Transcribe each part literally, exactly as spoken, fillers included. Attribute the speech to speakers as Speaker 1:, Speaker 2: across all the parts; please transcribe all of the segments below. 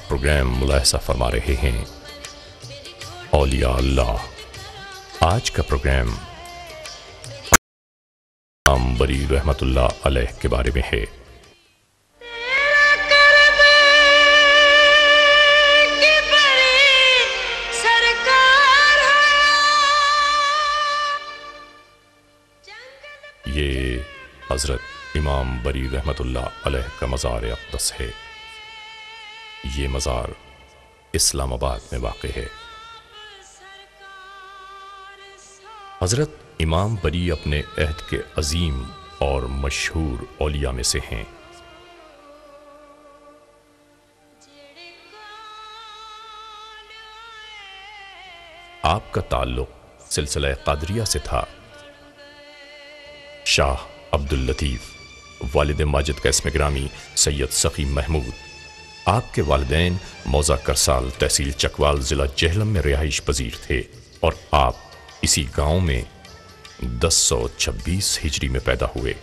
Speaker 1: Programme मुलाहिजा फरमा रहे हैं औलिया अल्लाह। आज का प्रोग्राम इमाम बरी रहमतुल्लाह अलैह के बारे में है। ये हज़रत इमाम बरी रहमतुल्लाह अलैह का मज़ार अक़दस है। ये मज़ार इस्लामाबाद में वाक़ है। हज़रत इमाम बरी अपने अहद के अजीम और मशहूर औलिया में से हैं। आपका ताल्लुक़ सिलसिला क़ादरिया से था। शाह अब्दुल लतीफ़, वालिद माजिद का इसम गिरामी सैयद सखी महमूद। आपके वालिदैन मौज़ा करसाल तहसील चकवाल ज़िला जेहलम में रिहाइश पजीर थे और आप इसी गांव में दस सौ छब्बीस हिजरी में पैदा हुए।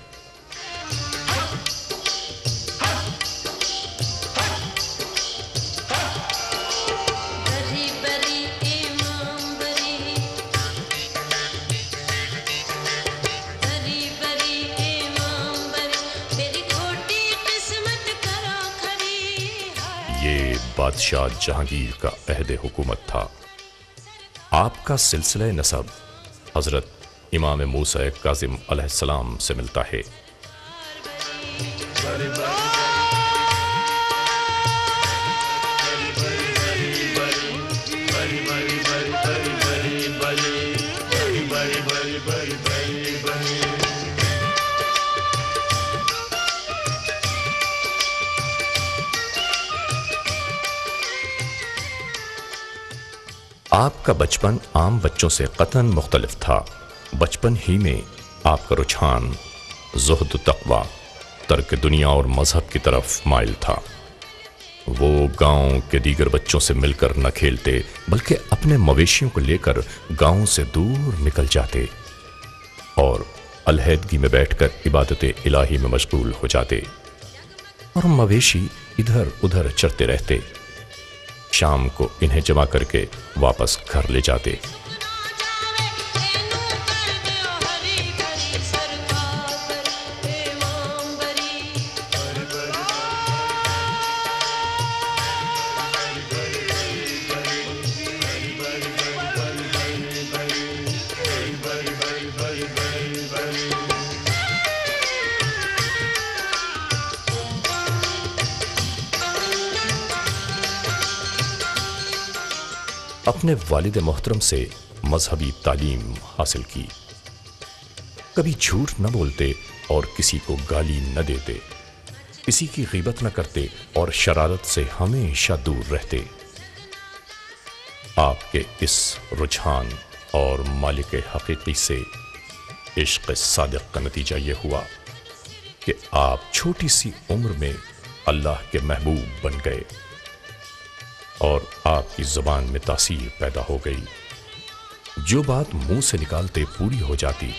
Speaker 1: ये बादशाह जहांगीर का अहद हुकूमत था। आपका सिलसिला नसब हज़रत इमाम मूसा काज़िम अलैहिस्सलाम से मिलता है। आपका बचपन आम बच्चों से कतन मुख्तलिफ था। बचपन ही में आपका रुझान ज़ुहद, तक़वा, तर्क दुनिया और मजहब की तरफ माइल था। वो गांव के दीगर बच्चों से मिलकर न खेलते बल्कि अपने मवेशियों को लेकर गांव से दूर निकल जाते और अलहदगी में बैठकर इबादत इलाही में मशगूल हो जाते और मवेशी इधर उधर चरते रहते। शाम को इन्हें जमा करके वापस घर ले जाते। अपने वालिद मोहतरम से मजहबी तालीम हासिल की। कभी झूठ न बोलते और किसी को गाली न देते, किसी की ग़ीबत न करते और शरारत से हमेशा दूर रहते। आपके इस रुझान और मालिक हकीकी से इश्क़ सादिक़ का नतीजा ये हुआ कि आप छोटी सी उम्र में अल्लाह के महबूब बन गए और आपकी ज़ुबान में तासीर पैदा हो गई। जो बात मुंह से निकालते पूरी हो जाती।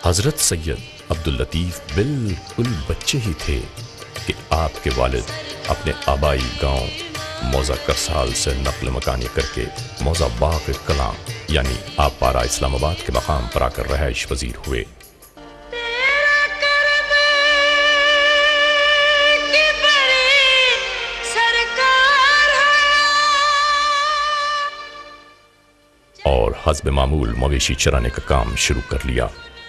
Speaker 1: हजरत सैयद अब्दुल लतीफ बिल्कुल बच्चे ही थे कि आपके वालिद अपने आबाई गांव मौजा करसाल से नकल मकानी करके मौजा बाग कलाम यानी आपारा इस्लामाबाद के मकाम पर आकर रहाइश पजीर हुए। और हस्ब मामूल मवेशी चराने का काम शुरू कर लिया।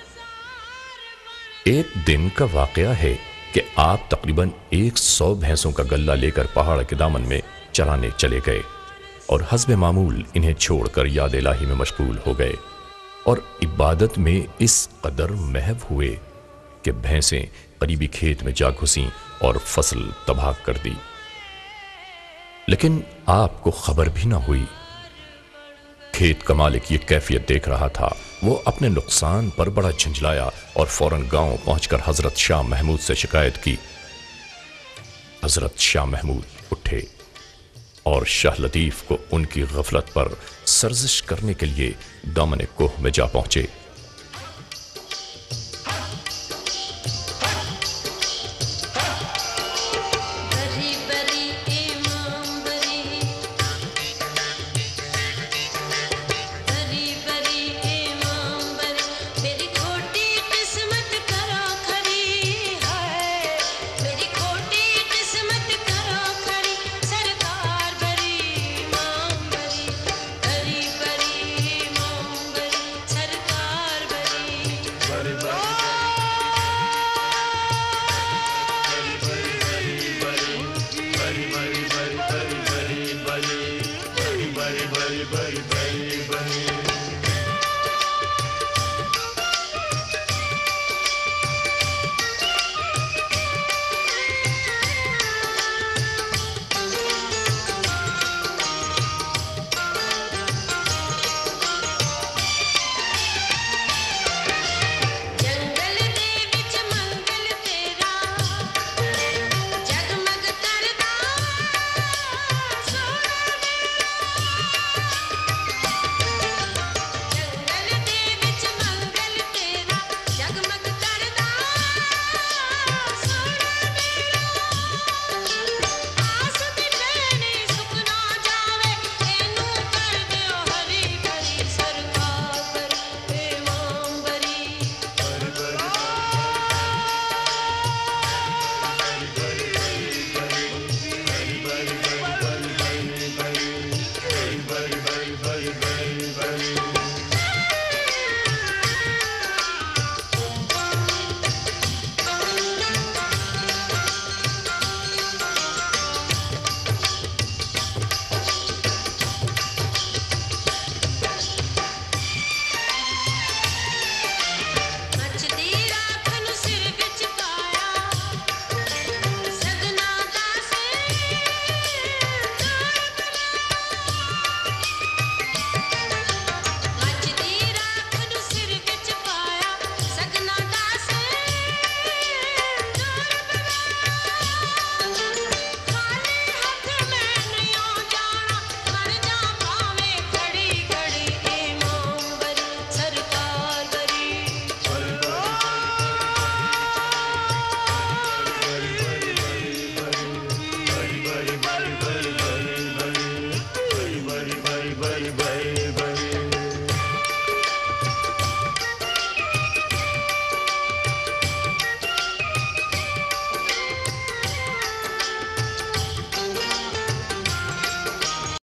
Speaker 1: एक दिन का वाकया है कि आप तकरीबन एक सौ भैंसों का गल्ला लेकर पहाड़ के दामन में चराने चले गए और हस्ब मामूल इन्हें छोड़कर याद इलाही में मशगूल हो गए और इबादत में इस कदर महव हुए कि भैंसें करीबी खेत में जा घुसीं और फसल तबाह कर दी। लेकिन आपको खबर भी ना हुई। खेत का मालिक ये कैफियत देख रहा था। वो अपने नुकसान पर बड़ा झंझलाया और फौरन गांव पहुंचकर हजरत शाह महमूद से शिकायत की। हजरत शाह महमूद उठे और शाह लतीफ को उनकी गफलत पर सर्जिश करने के लिए दामन कोह में जा पहुंचे।